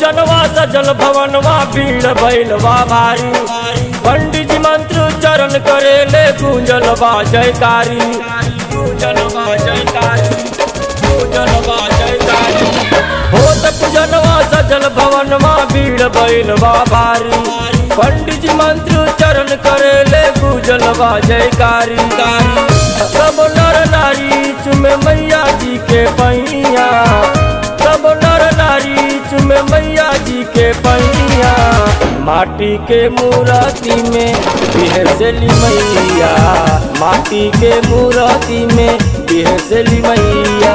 पूजनवा सजल भवनवा भीड़ भइलवा भारी। पंडित जी मंत्र चरण करेले गूंजलवा जयकारी। गूंजलवा जयकारी, गूंजलवा जयकारी। होत पूजनवा सजल भवनवा भीड़ भइलवा भारी। पंडित जी मंत्र चरण करेले गूंजलवा जयकारी। सब नर नारी चुमे मैया जी के पैया। सब नर नारी चुमे मैया जी के पैया। माटी के मूर्ति में बिहसली मैया। माटी के मूर्ति में बिहसली मैया।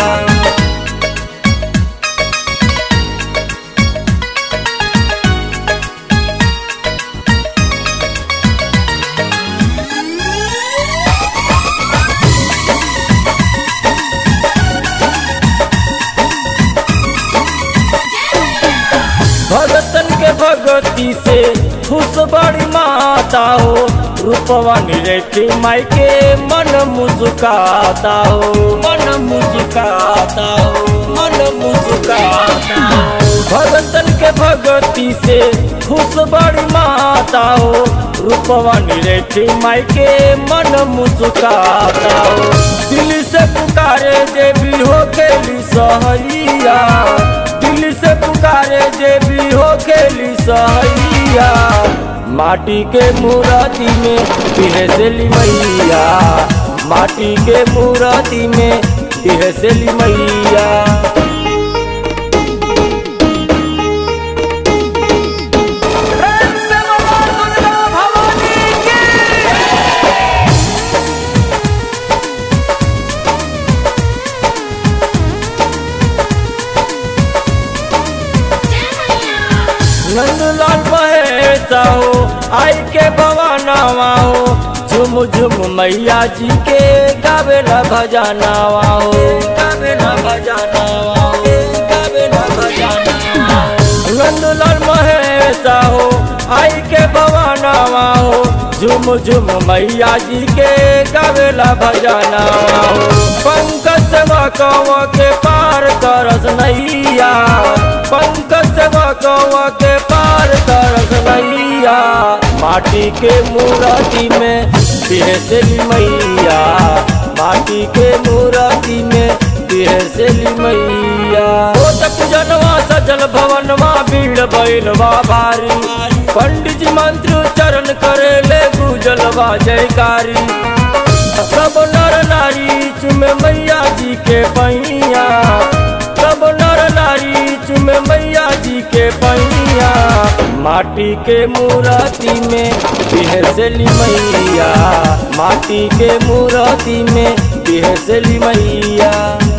भगतन के भगती से खुश बड़ी माता हो। रूपवा निरेखी माई के मन मुस्काता हो। मन मुस्काता हो, मन मुस्काता हो। भगतन के भगती से खुश बड़ी माता हो। रूपवा निरेखी माई के मन मुस्काता हो। दिल से पुकारे देवी हो खेली सहैया। दिल से पुकारे देवी हो खेली सहैया। माटी के मूर्ति में बिहसली मैया। माटी के मूर्ति में बिहसली मैया। नंदलाल महेशा हो आई के भवानावा हो। झुम झुम मैया जी के गावेला भजनावा हो। गावेला भजनावा हो, गावेला भजनावा हो। नंदलाल महेशा हो आई के भवानावा हो। झुम झुम मैया जी के गावेला भजनावा हो। पंकज सेवकवा के पार करस नैया। पंकज सेवकवा के पार करस नैया। माटी के मूर्ति में बिहसली मैया। माटी के मूर्ति में बिहसली मैया। होत पूजनवा सजल भवनवा भीड़ भइलवा भारी। पंडित जी मंत्र चरण करेले गूंजलवा जयकारी। सब नर नारी चुमे मैया जी के पैया। सब नर नारी चुमे मैया जी के पैया। माटी के मूर्ति में बिहसली मैया। माटी के मूर्ति में बिहसली मैया।